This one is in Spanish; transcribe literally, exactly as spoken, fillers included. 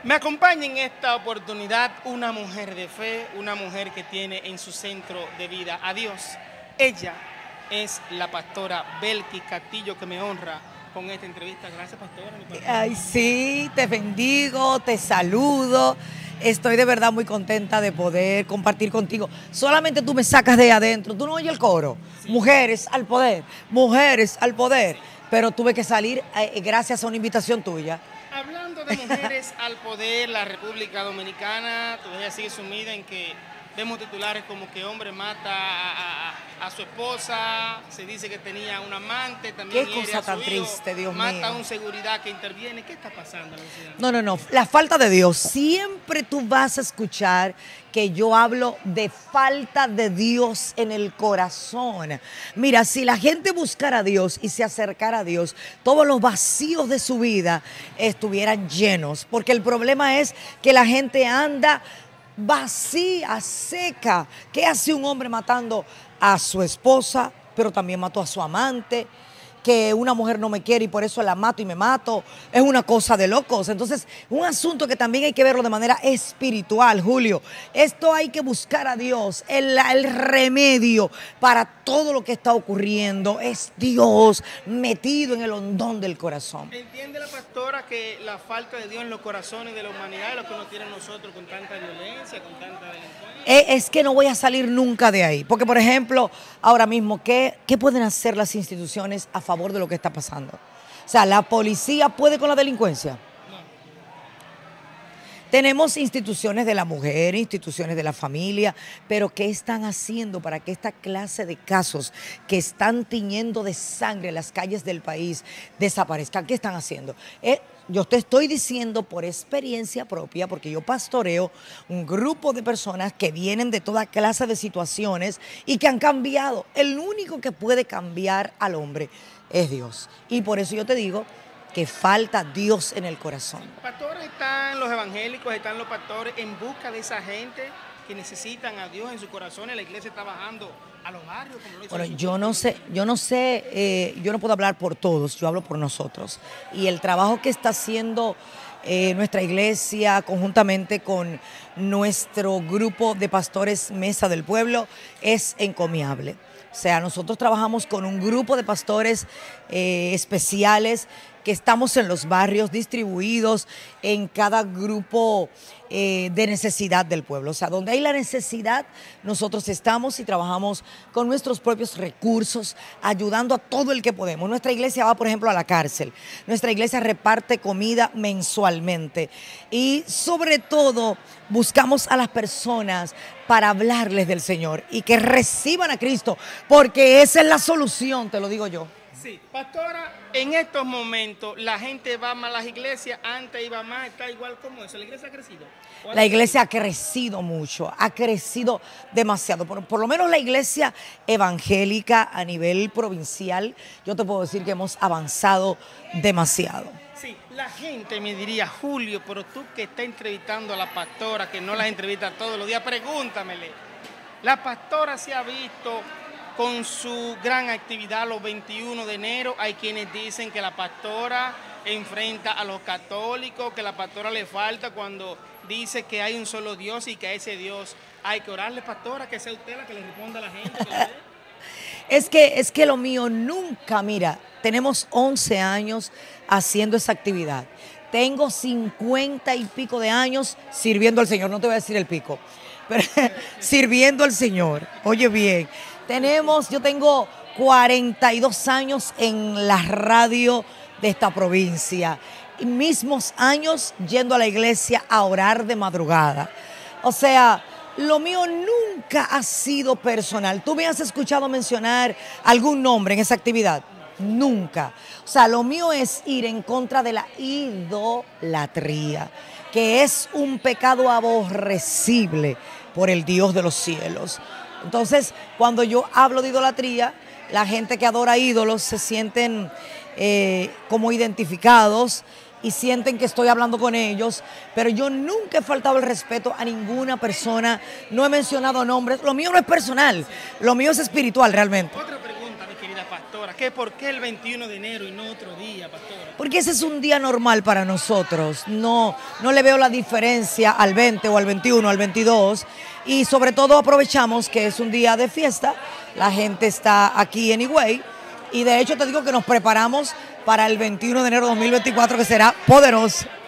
Me acompaña en esta oportunidad una mujer de fe, una mujer que tiene en su centro de vida a Dios. Ella es la pastora Belkis Castillo, que me honra con esta entrevista. Gracias, pastora. Ay, sí, te bendigo, te saludo. Estoy de verdad muy contenta de poder compartir contigo. Solamente tú me sacas de adentro. Tú no oyes el coro. Sí. Mujeres al poder, mujeres al poder. Sí. Pero tuve que salir eh, gracias a una invitación tuya. Hablando de mujeres al poder, la República Dominicana todavía sigue sumida en que vemos titulares como que hombre mata a, a, a su esposa, se dice que tenía un amante, también qué cosa tan triste, Dios mío. Mata a un seguridad que interviene. ¿Qué está pasando, Lucía? No, no, no, la falta de Dios. Siempre tú vas a escuchar que yo hablo de falta de Dios en el corazón. Mira, si la gente buscara a Dios y se acercara a Dios, todos los vacíos de su vida estuvieran llenos, porque el problema es que la gente anda vacía, seca. ¿Qué hace un hombre matando a su esposa, pero también mató a su amante? Que una mujer no me quiere y por eso la mato y me mato. Es una cosa de locos. Entonces, un asunto que también hay que verlo de manera espiritual, Julio. Esto hay que buscar a Dios. El, el remedio para todo lo que está ocurriendo es Dios metido en el hondón del corazón. ¿Entiende la pastora que la falta de Dios en los corazones de la humanidad es lo que nos tiene nosotros con tanta violencia, con tanta delincuencia? Es que no voy a salir nunca de ahí. Porque, por ejemplo, ahora mismo, ¿qué, qué pueden hacer las instituciones a favor de lo que está pasando? O sea, ¿la policía puede con la delincuencia? No. Tenemos instituciones de la mujer, instituciones de la familia, pero ¿qué están haciendo para que esta clase de casos que están tiñendo de sangre las calles del país desaparezcan? ¿Qué están haciendo? Eh, Yo te estoy diciendo por experiencia propia, porque yo pastoreo un grupo de personas que vienen de toda clase de situaciones y que han cambiado. El único que puede cambiar al hombre es Dios. Y por eso yo te digo que falta Dios en el corazón. Pastores, están los evangélicos, están los pastores en busca de esa gente que necesitan a Dios en sus corazones. La iglesia está bajando a los barrios. Como lo hizo bueno, yo no sé, yo no sé, eh, yo no puedo hablar por todos, yo hablo por nosotros. Y el trabajo que está haciendo eh, nuestra iglesia conjuntamente con nuestro grupo de pastores Mesa del Pueblo es encomiable. O sea, nosotros trabajamos con un grupo de pastores eh, especiales que estamos en los barrios distribuidos en cada grupo eh, de necesidad del pueblo. O sea, donde hay la necesidad, nosotros estamos y trabajamos con nuestros propios recursos, ayudando a todo el que podemos. Nuestra iglesia va, por ejemplo, a la cárcel. Nuestra iglesia reparte comida mensualmente. Y sobre todo, buscamos a las personas para hablarles del Señor y que reciban a Cristo, porque esa es la solución, te lo digo yo. Sí, pastora, en estos momentos la gente va más a las iglesias, antes iba más, está igual como eso. ¿La iglesia ha crecido? La iglesia ha crecido mucho, ha crecido demasiado. Por, por lo menos la iglesia evangélica a nivel provincial, yo te puedo decir que hemos avanzado demasiado. Sí, la gente me diría, Julio, pero tú que estás entrevistando a la pastora, que no la entrevista todos los días, pregúntamele. La pastora se ha visto con su gran actividad los veintiuno de enero. Hay quienes dicen que la pastora enfrenta a los católicos, que la pastora le falta cuando dice que hay un solo Dios y que a ese Dios hay que orarle, pastora, que sea usted la que le responda a la gente. Que es, que, es que lo mío nunca, mira, tenemos once años haciendo esa actividad. Tengo cincuenta y pico de años sirviendo al Señor, no te voy a decir el pico, pero sirviendo al Señor, oye bien. Tenemos, yo tengo cuarenta y dos años en la radio de esta provincia, y mismos años yendo a la iglesia a orar de madrugada. O sea, lo mío nunca ha sido personal. ¿Tú me has escuchado mencionar algún nombre en esa actividad? Nunca. O sea, lo mío es ir en contra de la idolatría, que es un pecado aborrecible por el Dios de los cielos. Entonces, cuando yo hablo de idolatría, la gente que adora ídolos se sienten eh, como identificados y sienten que estoy hablando con ellos, pero yo nunca he faltado el respeto a ninguna persona, no he mencionado nombres. Lo mío no es personal, lo mío es espiritual realmente. Otra pregunta, mi querida pastora. pastora, que por qué el veintiuno de enero y no otro día, pastora. Porque ese es un día normal para nosotros, no, no le veo la diferencia al veinte o al veintiuno, al veintidós, y sobre todo aprovechamos que es un día de fiesta, la gente está aquí en Higüey, y de hecho te digo que nos preparamos para el veintiuno de enero de dos mil veinticuatro, que será poderoso.